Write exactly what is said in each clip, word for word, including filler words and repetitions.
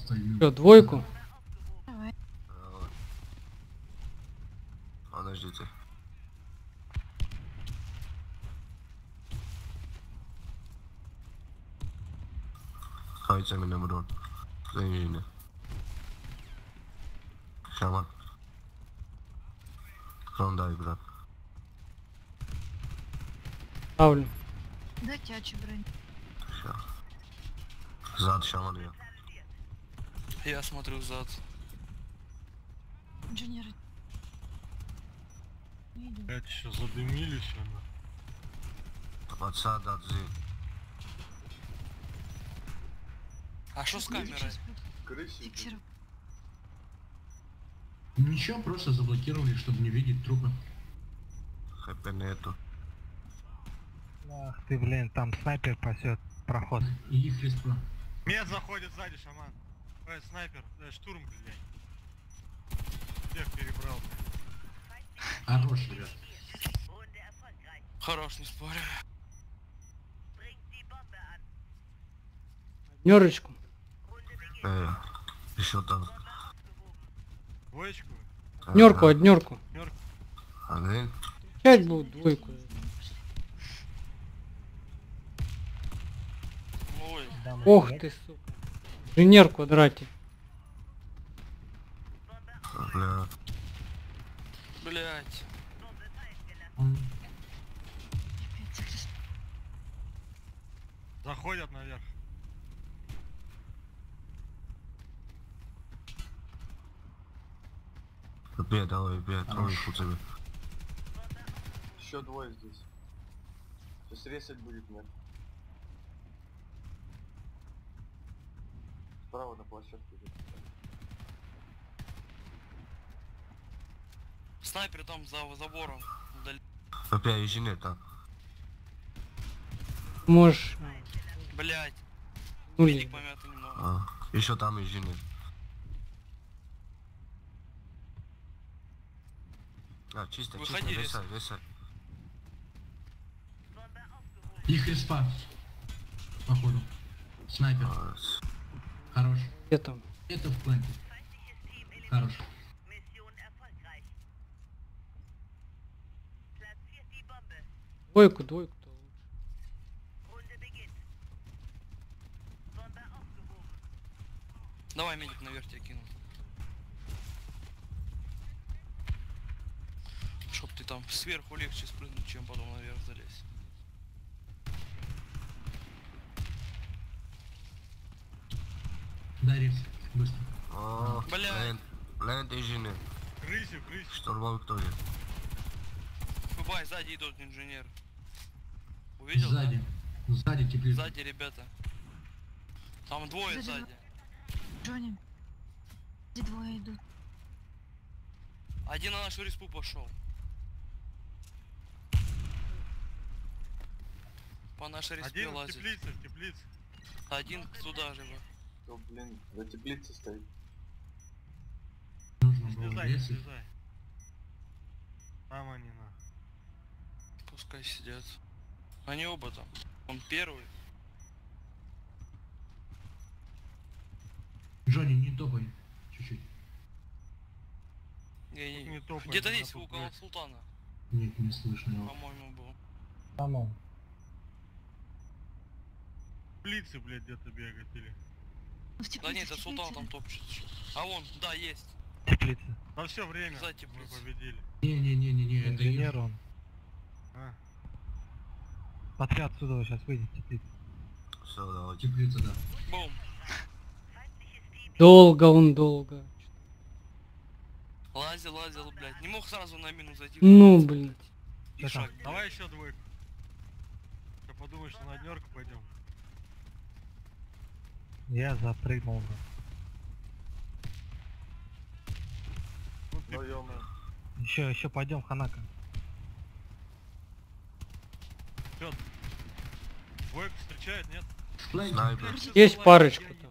Что, двойку? Давай. Подождите. Хайте меня, брат. Заявление. Шаман. Рондай, брат. Ставлю. Дайте ачи бронь. Ща. Зад шаман я. Я смотрю зад. Инженер. Не иду. Блять, еще задымились она. Отца дадзи. А что с камерой? Фиксирую. Ничего, просто заблокировали, чтобы не видеть трупы. Хэппи нету. Ах ты, блин, там снайпер пасет проход. И их респа. Мед заходит сзади, шаман. Ой, снайпер, э, штурм, блядь. Всех перебрал. Хорош, ребят. Хорош, не спорю. Нерочку. Э, еще там. Двоечку? Нерку, однерку. Один. Пять будет двойку. Ой, Ох ты, сука. Инженер в квадрате. Бля. блять. Он... Заходят наверх. Бей, давай, бей, тройку тебе. Еще двое здесь. Сейчас резать будет, нет. Справа на площадке идет. Снайпер там за забором. Вдали. Опять еще нет, а? Можешь. Блять. Ну, Медик помятый немного. А, еще там еще нет. А, чисто, чисто, Выходи, весай, весай. Их респа. Походу. Снайпер. А, с- Хорош. где там? Это в планте. Хорош. Двойку, двойку-то лучше. Давай медик наверх тебя кину. Чтоб ты там сверху легче спрыгнуть, чем потом наверх залезть. Дай рез. Быстро. О, Бля. Лэнд, Лэнд и жены. Крысю, крысю. Штурмовик тоже. Бывай, сзади идут инженер. Увидел? Сзади. Сзади Да? теплее. Сзади, ребята. Там двое Сзади сзади. Джонни. Где двое идут? Один на нашу респу пошел. По нашей респе Один в лазит. теплице, в теплице. Один туда же. вот. О, блин, за теплицей стоит. Нужно было Слезай, не резать. слезай. Там они на. Пускай сидят. Они оба там. Он первый. Джонни, не топай. Чуть-чуть. Не, не, Не топай, где-то не есть надо, около блядь. султана. Нет, не слышно его. По-моему, был. Там он. В теплице, блядь, где-то бегает или. Ну, в Да теплице, нет, в это султан теплице. там топчет. А вон, да, есть. Теплица. За все время За мы теплицей. победили. Не-не-не-не-не, это Инженер их. он. А, Смотри отсюда, сейчас выйдет теплица. Все, давайте. Теплица, да. Бум. Долго он, долго. Лазил, лазил, блядь. Не мог сразу на мину зайти. Ну, блин. И Да шаг. давай еще двойку. Что подумаешь, что на однерку пойдем? Я запрыгнул. Ну ты Ну ё-моё. Еще, еще пойдем, Ханака. чё? Двойку встречает, нет? В планте. Снайпер. Есть парочку там.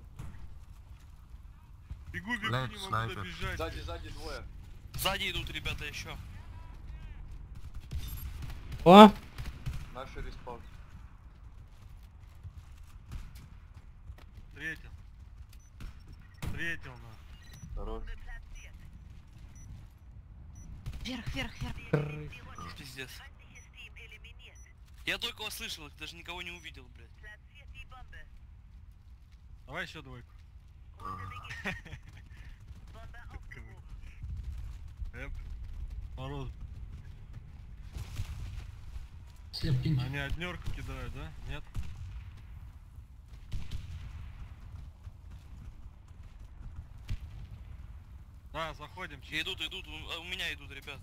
Бегу, бегу, Блядь, не могу снайпер. добежать. Сзади, сзади двое. Сзади идут ребята еще. О, Наши респаун. Третий. Встретил, на. Хорош. Вверх, вверх, вверх. Крыса. Пиздец. Я только вас слышал, их даже никого не увидел, блядь. Давай еще двойку. Эп. Мороз. Слеп, кинь. Они однерку кидают, да? Нет? Да, заходим. Идут, идут, у у меня идут, ребят.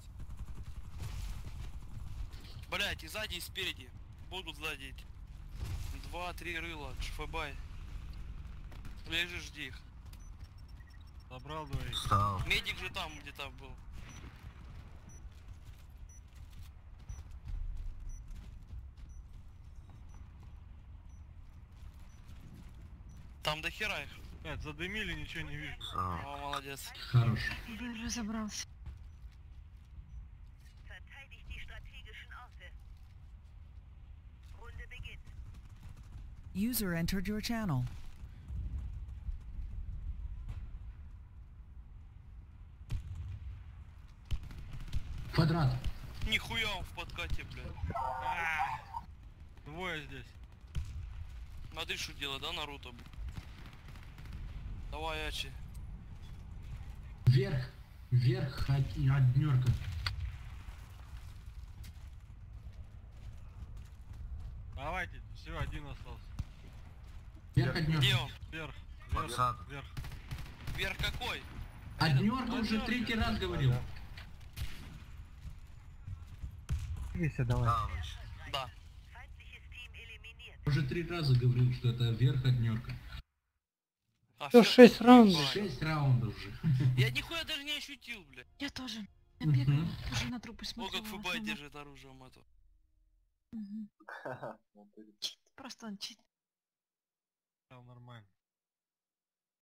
Блять, и сзади, и спереди. Будут сзади эти. Два, три рыла, шфбай. Лежи, жди их. Забрал двоих. Встал. Медик же там где-то был. Там до хера их. Блядь, задымили, ничего не вижу. Встал. О, молодец. Хорош. Уже разобрался. User entered your channel. Квадрат. Нихуя он в подкате, блядь. А, двое здесь. Смотри, что делать, да, Наруто, блядь? Давай, Ачи. Вверх. Вверх од- однерка. Давайте, все, один остался. Вверх однерка. Где он? Вверх, Подсад. вверх, вверх. Вверх какой? Однерка уже Однерка. третий раз говорил. Двигайся, давай. Да, выше. Да. Уже три раза говорил, что это вверх однерка. А, Всё, всё? шесть раундов. Ебать. Шесть раундов уже. Я нихуя даже не ощутил, блядь. Я тоже. Я Мгм. бегаю, уже на трупы О, смотрю. как ФБ держит оружие, мато. Просто он чит. Там нормально.